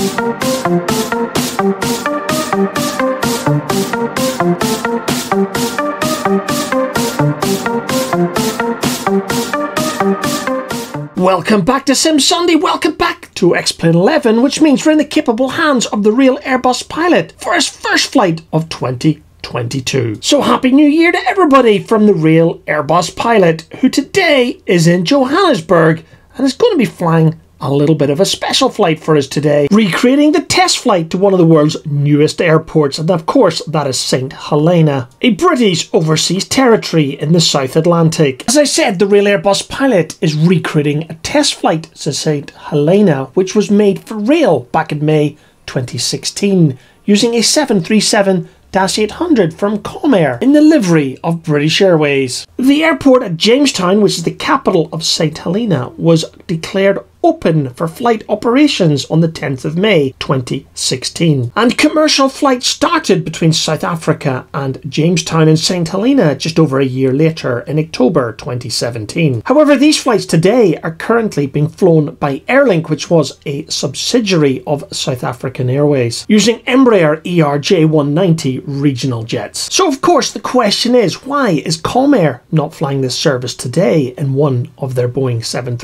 Welcome back to Sim Sunday, welcome back to XPlane11, which means we're in the capable hands of the Real Airbus Pilot for his first flight of 2022. So happy new year to everybody from the Real Airbus Pilot, who today is in Johannesburg and is going to be flying a little bit of a special flight for us today, recreating the test flight to one of the world's newest airports, and of course that is Saint Helena, a British overseas territory in the South Atlantic. As I said, the Real Airbus Pilot is recreating a test flight to Saint Helena, which was made for real back in May 2016, using a 737-800 from Comair in the livery of British Airways. The airport at Jamestown, which is the capital of Saint Helena, was declared open for flight operations on the 10th of May 2016. And commercial flights started between South Africa and Jamestown and Saint Helena just over a year later in October 2017. However, these flights today are currently being flown by Airlink, which was a subsidiary of South African Airways, using Embraer ERJ190 regional jets. So of course the question is, why is Comair not flying this service today in one of their Boeing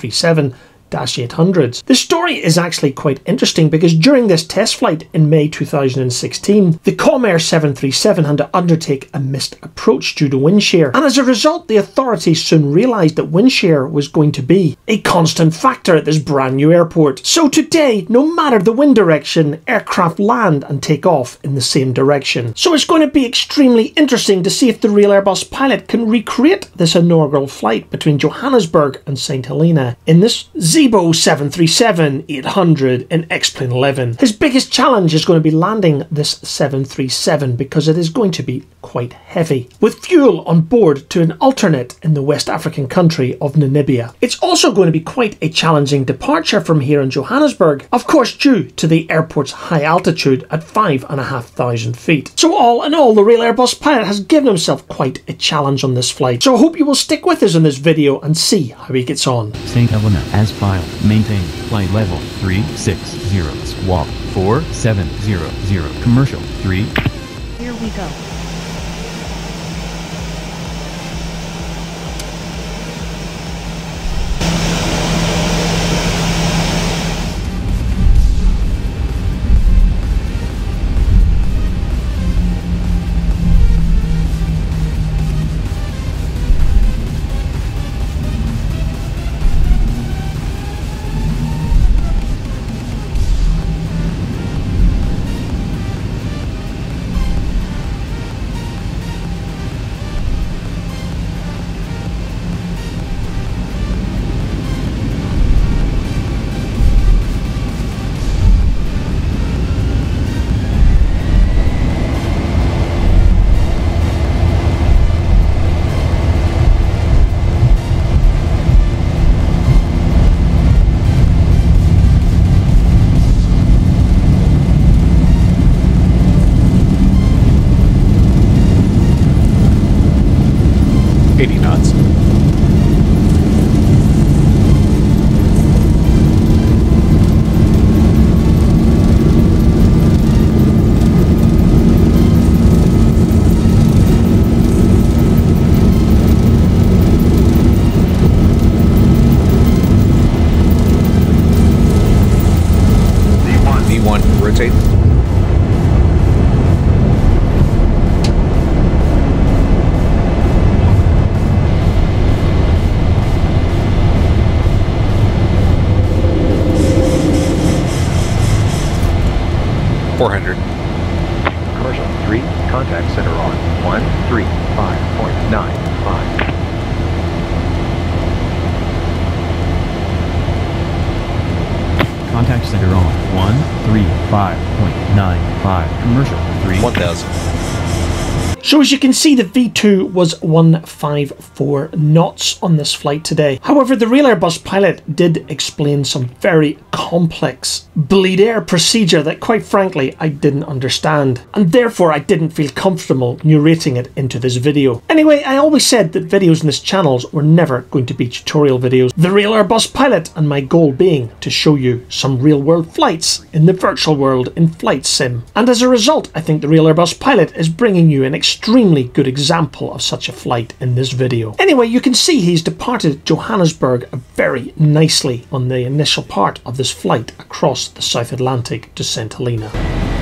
737-800s? The story is actually quite interesting because during this test flight in May 2016, the Comair 737 had to undertake a missed approach due to wind shear, and as a result the authorities soon realised that wind shear was going to be a constant factor at this brand new airport. So today, no matter the wind direction, aircraft land and take off in the same direction. So it's going to be extremely interesting to see if the Real Airbus Pilot can recreate this inaugural flight between Johannesburg and Saint Helena in this Zibo 737-800 in XPlane11. His biggest challenge is going to be landing this 737 because it is going to be quite heavy, with fuel on board to an alternate in the West African country of Namibia. It's also going to be quite a challenging departure from here in Johannesburg, of course due to the airport's high altitude at 5,500 feet. So all in all, the Real Airbus Pilot has given himself quite a challenge on this flight. So I hope you will stick with us in this video and see how he gets on. Saint Helena as pilot, maintain flight level 360, squawk 4700, commercial 3. Here we go. Knots. V1, rotate. Commercial 3, contact center on 135.95. Contact center on 135.95, commercial 3. 1000. So as you can see, the V2 was 154 knots on this flight today. However, the Real Airbus Pilot did explain some very complex bleed air procedure that, quite frankly, I didn't understand, and therefore I didn't feel comfortable narrating it into this video. Anyway, I always said that videos on this channel were never going to be tutorial videos. The Real Airbus Pilot, and my goal being to show you some real world flights in the virtual world in flight sim. And as a result, I think the Real Airbus Pilot is bringing you an extremely good example of such a flight in this video. Anyway, you can see he's departed Johannesburg very nicely on the initial part of this flight across the South Atlantic to Saint Helena.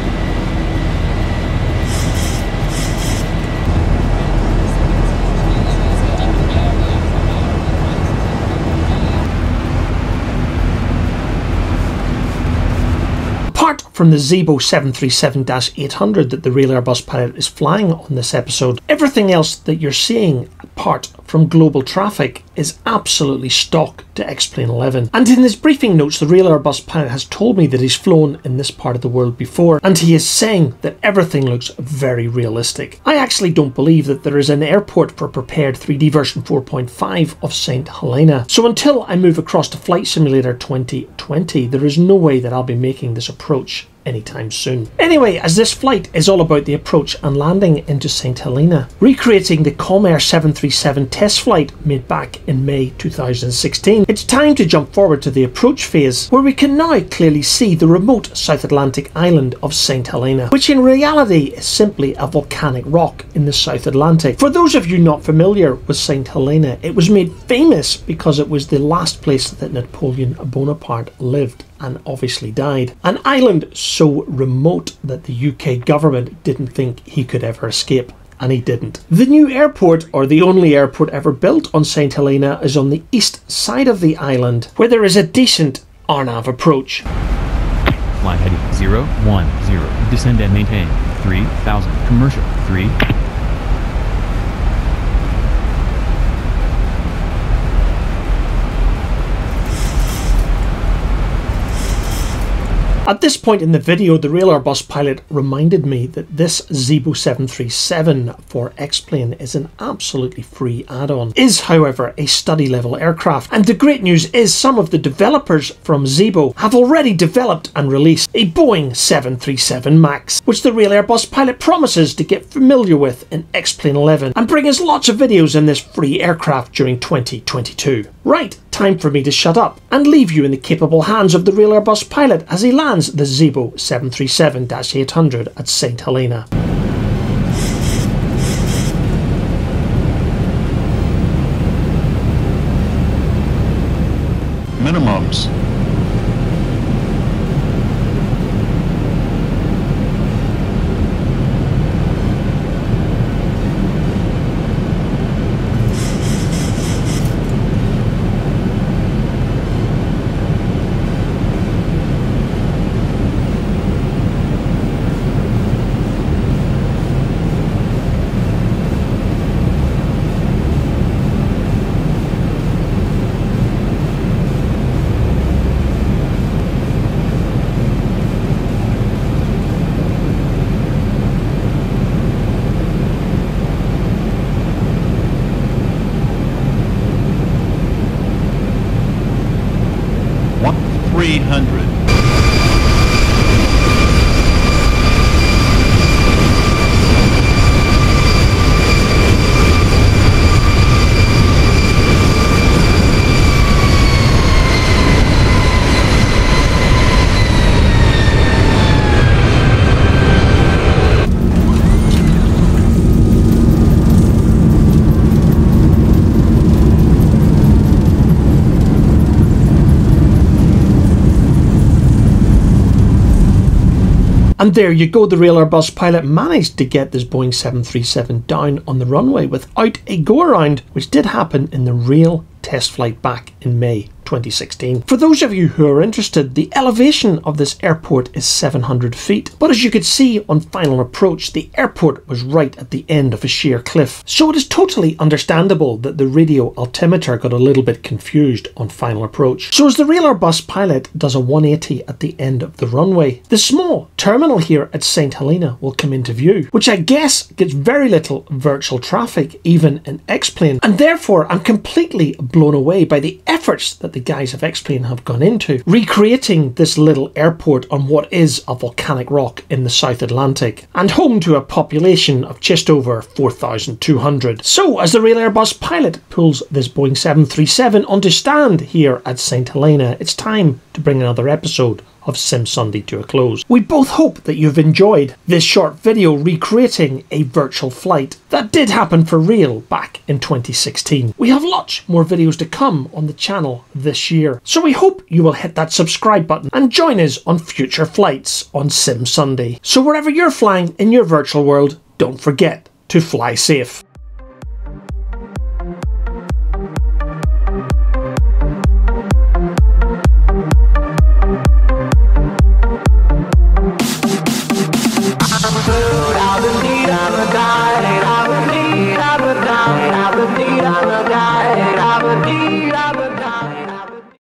Apart from the Zibo 737-800 that the Real Airbus Pilot is flying on this episode, everything else that you're seeing apart from global traffic is absolutely stock to XPlane11. And in his briefing notes, the Real Airbus Pilot has told me that he's flown in this part of the world before, and he is saying that everything looks very realistic. I actually don't believe that there is an airport for prepared 3D version 4.5 of Saint Helena. So until I move across to Flight Simulator 2020, there is no way that I'll be making this approach anytime soon. Anyway, as this flight is all about the approach and landing into Saint Helena, recreating the Comair 737 test flight made back in May 2016, it's time to jump forward to the approach phase, where we can now clearly see the remote South Atlantic island of Saint Helena, which in reality is simply a volcanic rock in the South Atlantic. For those of you not familiar with Saint Helena, it was made famous because it was the last place that Napoleon Bonaparte lived and obviously died. An island so remote that the UK government didn't think he could ever escape. And he didn't. The new airport, or the only airport ever built on Saint Helena, is on the east side of the island, where there is a decent RNAV approach. Fly heading 010, descend and maintain 3000, commercial 3. At this point in the video, the Real Airbus Pilot reminded me that this Zibo 737 for X-Plane is an absolutely free add-on. It is, however, a study level aircraft, and the great news is some of the developers from Zibo have already developed and released a Boeing 737 MAX, which the Real Airbus Pilot promises to get familiar with in XPlane11 and bring us lots of videos in this free aircraft during 2022. Right, time for me to shut up and leave you in the capable hands of the Real Airbus Pilot as he lands the Zibo 737-800 at Saint Helena. Minimums. And there you go, the Real Airbus Pilot managed to get this Boeing 737 down on the runway without a go-around, which did happen in the real test flight back in May 2016. For those of you who are interested, the elevation of this airport is 700 feet, but as you could see on final approach, the airport was right at the end of a sheer cliff. So it is totally understandable that the radio altimeter got a little bit confused on final approach. So as the Real Airbus Pilot does a 180 at the end of the runway, the small terminal here at Saint Helena will come into view, which I guess gets very little virtual traffic, even in X-Plane, and therefore I'm completely blown away by the efforts that the guys of XPlane have gone into recreating this little airport on what is a volcanic rock in the South Atlantic and home to a population of just over 4,200. So as the Real Airbus Pilot pulls this Boeing 737 onto stand here at Saint Helena, it's time to bring another episode of Sim Sunday to a close. We both hope that you've enjoyed this short video recreating a virtual flight that did happen for real back in 2016. We have lots more videos to come on the channel this year, so we hope you will hit that subscribe button and join us on future flights on Sim Sunday. So wherever you're flying in your virtual world, don't forget to fly safe.